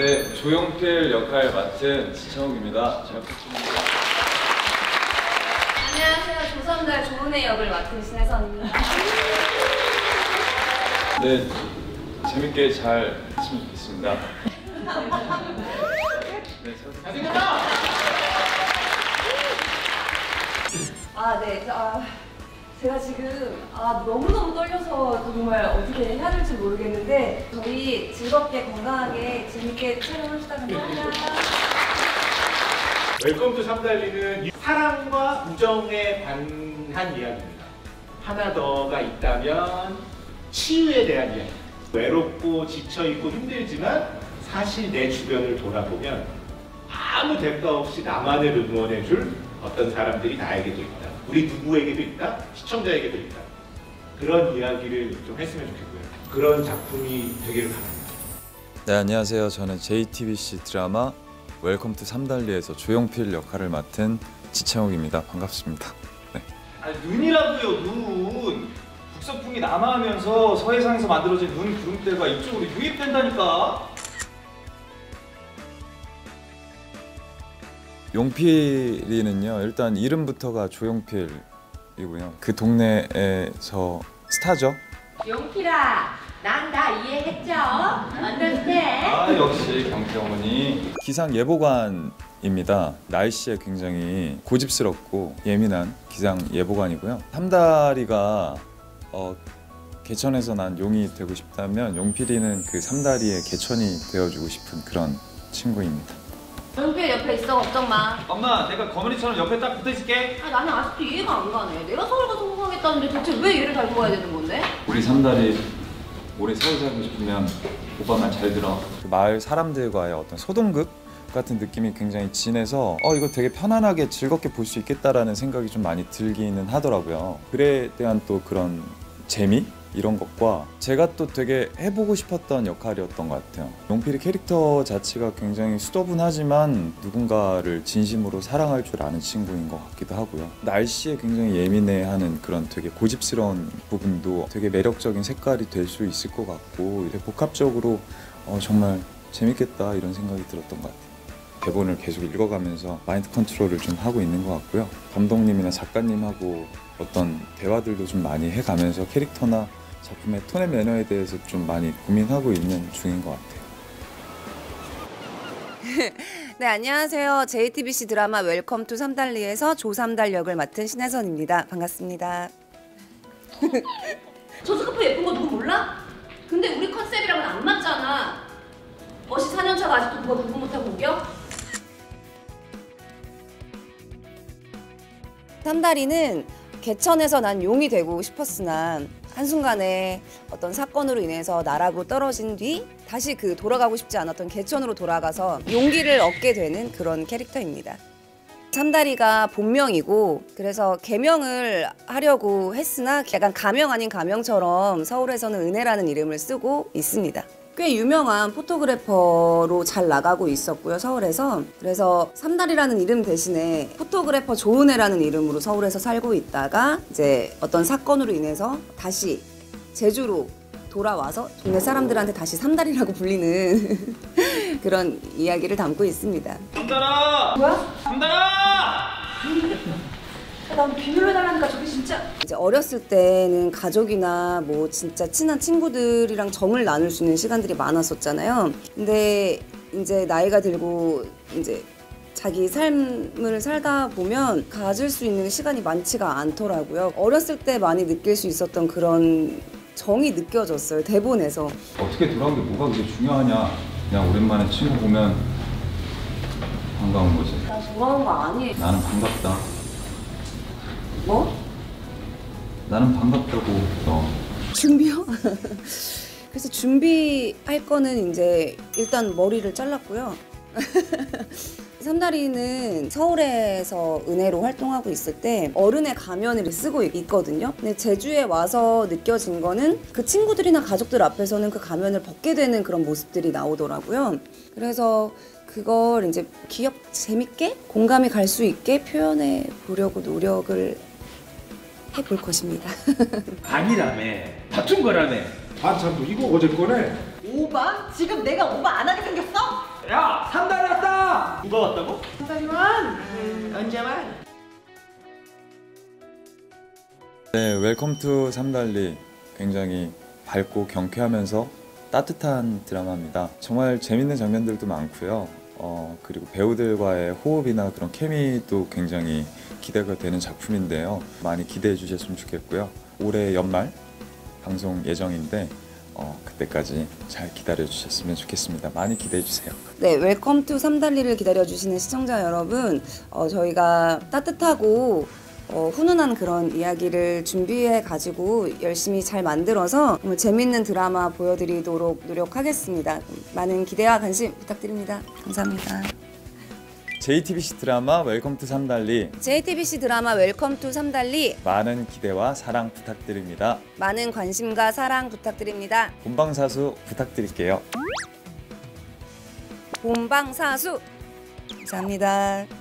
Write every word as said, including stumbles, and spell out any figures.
네, 조용필 역할 맡은 지창욱입니다. 잘 부탁드립니다. 안녕하세요. 조선달 조은혜 역을 맡은 신혜선입니다. 네, 재밌게 잘 했으면 좋겠습니다. 네, 잘생겼다! 아, 네. 아, 제가 지금 아, 너무너무 떨려서 정말 어떻게 해야 될지 모르겠는데 저희 즐겁게 건강하게 재밌게 촬영합시다. 감사합니다. 웰컴 투 삼달리는 사랑과 우정에 관한 이야기입니다. 하나 더가 있다면 치유에 대한 이야기. 외롭고 지쳐있고 힘들지만 사실 내 주변을 돌아보면 아무 대가 없이 나만을 응원해줄 어떤 사람들이 나에게도 있다. 우리 누구에게도 있다. 시청자에게도 있다. 그런 이야기를 좀 했으면 좋겠고요. 그런 작품이 되기를 바랍니다. 네, 안녕하세요. 저는 제이티비씨 드라마 웰컴 투 삼달리에서 조용필 역할을 맡은 지창욱입니다. 반갑습니다. 네. 아니, 눈이라고요, 눈. 북서풍이 남하하면서 서해상에서 만들어진 눈 구름대가 이쪽으로 유입된다니까. 용필이는요, 일단 이름부터가 조용필이고요. 그 동네에서 스타죠. 용필아, 난 다 이해했죠? 언더스탠? 아, 역시 경태 어머니. 기상 예보관입니다. 날씨에 굉장히 고집스럽고 예민한 기상 예보관이고요. 삼다리가 어, 개천에서 난 용이 되고 싶다면 용필이는 그 삼다리의 개천이 되어주고 싶은 그런 친구입니다. 용필 옆에 있어, 걱정 마. 엄마, 내가 거머리처럼 옆에 딱 붙어있을게. 아, 나는 아직도 이해가 안 가네. 내가 서울 가서 성공하겠다는데 대체 왜 얘를 달고 가야 되는 건데? 우리 삼다리 오래 서울 살고 싶으면 오빠 말 잘 들어. 그 마을 사람들과의 어떤 소동극 같은 느낌이 굉장히 진해서 어 이거 되게 편안하게 즐겁게 볼 수 있겠다라는 생각이 좀 많이 들기는 하더라고요. 글에 대한 또 그런 재미? 이런 것과 제가 또 되게 해보고 싶었던 역할이었던 것 같아요. 용필이 캐릭터 자체가 굉장히 수더분하지만 누군가를 진심으로 사랑할 줄 아는 친구인 것 같기도 하고요. 날씨에 굉장히 예민해하는 그런 되게 고집스러운 부분도 되게 매력적인 색깔이 될 수 있을 것 같고 되게 복합적으로 어, 정말 재밌겠다 이런 생각이 들었던 것 같아요. 대본을 계속 읽어가면서 마인드 컨트롤을 좀 하고 있는 것 같고요. 감독님이나 작가님하고 어떤 대화들도 좀 많이 해가면서 캐릭터나 작품의 톤의 매너에 대해서 좀 많이 고민하고 있는 중인 것 같아요. 네, 안녕하세요. 제이티비씨 드라마 웰컴 투 삼달리에서 조삼달 역을 맡은 신혜선입니다. 반갑습니다. 저 스카프 예쁜 거 누구 몰라? 근데 우리 컨셉이랑은 안 맞잖아. 멋이 사 년 차가 아직도 누가 구분 못하고 우겨? 삼다리는 개천에서 난 용이 되고 싶었으나 한순간에 어떤 사건으로 인해서 나라고 떨어진 뒤 다시 그 돌아가고 싶지 않았던 개천으로 돌아가서 용기를 얻게 되는 그런 캐릭터입니다. 삼다리가 본명이고 그래서 개명을 하려고 했으나 약간 가명 아닌 가명처럼 서울에서는 은혜라는 이름을 쓰고 있습니다. 꽤 유명한 포토그래퍼로 잘 나가고 있었고요, 서울에서. 그래서 삼달이라는 이름 대신에 포토그래퍼 조은혜라는 이름으로 서울에서 살고 있다가 이제 어떤 사건으로 인해서 다시 제주로 돌아와서 동네 사람들한테 다시 삼달이라고 불리는 그런 이야기를 담고 있습니다. 삼달아! 뭐야? 삼달아! 난 비밀로 해달라니까 저게 진짜. 이제 어렸을 때는 가족이나 뭐 진짜 친한 친구들이랑 정을 나눌 수 있는 시간들이 많았었잖아요. 근데 이제 나이가 들고 이제 자기 삶을 살다 보면 가질 수 있는 시간이 많지가 않더라고요. 어렸을 때 많이 느낄 수 있었던 그런 정이 느껴졌어요, 대본에서. 어떻게 돌아온 게 뭐가 그렇게 중요하냐. 그냥 오랜만에 친구 보면 반가운 거지. 나 돌아온 거 아니에요. 나는 반갑다. 뭐? 나는 반갑다고. 너. 준비요? 그래서 준비할 거는 이제 일단 머리를 잘랐고요. 삼다리는 서울에서 은혜로 활동하고 있을 때 어른의 가면을 쓰고 있거든요. 근데 제주에 와서 느껴진 거는 그 친구들이나 가족들 앞에서는 그 가면을 벗게 되는 그런 모습들이 나오더라고요. 그래서 그걸 이제 귀엽, 재밌게 공감이 갈 수 있게 표현해 보려고 노력을 해볼 것입니다. 아니라며. 다툰 거라며. 아, 참, 이거 어제 거네. 오바? 지금 내가 오바 안 하게 생겼어? 야, 삼달이 왔다. 누가 왔다고? 한달이만? 음, 언제만? 네, 웰컴 투 삼달리 굉장히 밝고 경쾌하면서 따뜻한 드라마입니다. 정말 재밌는 장면들도 많고요. 어, 그리고 배우들과의 호흡이나 그런 케미도 굉장히 기대가 되는 작품인데요. 많이 기대해 주셨으면 좋겠고요. 올해 연말 방송 예정인데 어, 그때까지 잘 기다려 주셨으면 좋겠습니다. 많이 기대해 주세요. 네, 웰컴 투 삼달리를 기다려주시는 시청자 여러분, 어, 저희가 따뜻하고 어, 훈훈한 그런 이야기를 준비해 가지고 열심히 잘 만들어서 정말 재밌는 드라마 보여드리도록 노력하겠습니다. 많은 기대와 관심 부탁드립니다. 감사합니다. 제이티비씨 드라마 웰컴 투 삼달리 제이티비씨 드라마 웰컴 투 삼달리 많은 기대와 사랑 부탁드립니다. 많은 관심과 사랑 부탁드립니다. 본방사수 부탁드릴게요. 본방사수 감사합니다.